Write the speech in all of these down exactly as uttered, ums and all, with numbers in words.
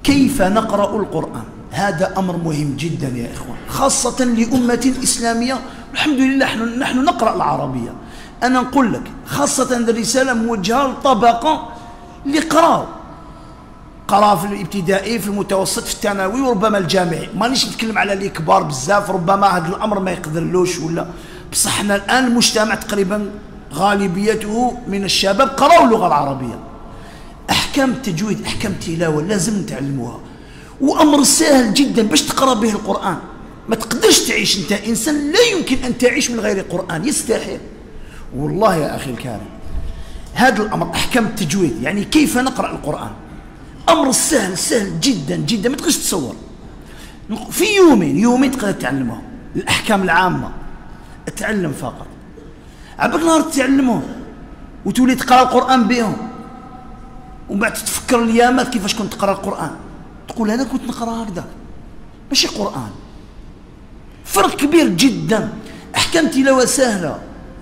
كيف نقرأ القرآن؟ هذا أمر مهم جدا يا إخوان، خاصة لأمة إسلامية. الحمد لله نحن, نحن نقرأ العربية. أنا نقول لك خاصة هذه الرسالة موجهة لطبقة اللي قراوا قرا في الابتدائي، في المتوسط، في الثانوي، وربما الجامعي. مانيش نتكلم على اللي كبار بزاف، ربما هذا الأمر ما يقدرلوش ولا. بصح حنا الآن المجتمع تقريبا غالبيته من الشباب قراوا اللغة العربية. أحكام التجويد، أحكام التلاوة لازم نتعلموها، وأمر سهل جدا باش تقرأ به القرآن. ما تقدرش تعيش أنت إنسان، لا يمكن أن تعيش من غير قرآن، يستحيل والله يا أخي الكريم. هذا الأمر أحكام التجويد، يعني كيف نقرأ القرآن، أمر سهل سهل جدا جدا، ما تقدرش تصور. في يومين يومين تقدر تعلمه. الأحكام العامة اتعلم فقط، عبر نهار تعلمهم وتولي تقرأ القرآن بهم، ومن بعد تتفكر الأيامات كيفاش كنت تقرأ القرآن، تقول أنا كنت نقرأ هكذا ماشي قرآن. فرق كبير جدا. أحكام تلاوة سهلة،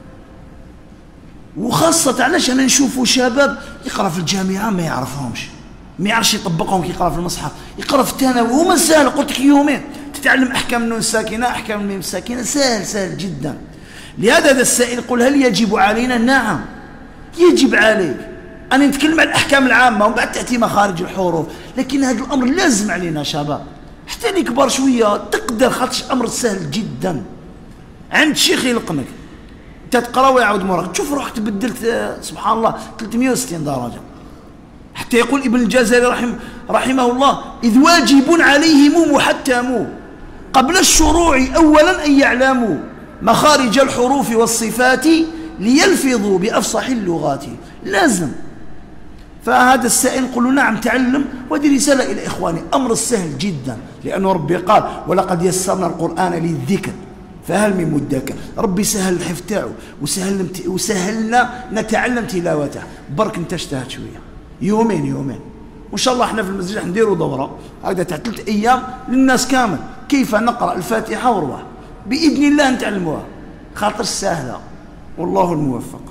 وخاصة علاش أنا نشوفوا شباب يقرأ في الجامعة ما يعرفهمش، ما يعرفش يطبقهم كي يقرأ في المصحف، يقرأ في الثانوي هما سهل. قلت لك يومين تتعلم أحكام النون الساكنة، أحكام الميم الساكنة، سهل سهل جدا. لهذا هذا السائل يقول هل يجب علينا؟ نعم يجب عليك. أنا نتكلم عن الأحكام العامة ومن بعد تأتي مخارج الحروف، لكن هذا الأمر لازم علينا شباب، حتى اللي كبار شوية تقدر، خاطر أمر سهل جدا. عند شيخ يلقنك أنت تقرأ ويعاود موراك، تشوف روحك تبدلت سبحان الله ثلاثمئة وستين درجة. حتى يقول ابن الجزري رحمه, رحمه الله إذ واجب عليهم محتم قبل الشروع أولا أن يعلموا مخارج الحروف والصفات ليلفظوا بأفصح اللغات. لازم. فهذا السائل نقول له نعم تعلم، وهذه رسالة إلى إخواني، أمر سهل جدا، لأنه ربي قال ولقد يسرنا القرآن للذكر فهل من مدكر. ربي سهل الحفظ تاعو وسهل وسهلنا نتعلم تلاوته. برك انت اجتهد شويه يومين يومين، وان شاء الله احنا في المسجد راح نديروا دوره هكذا تاع ثلاث ايام للناس كامل كيف نقرا الفاتحه وروح باذن الله نتعلموها، خاطر سهله والله الموفق.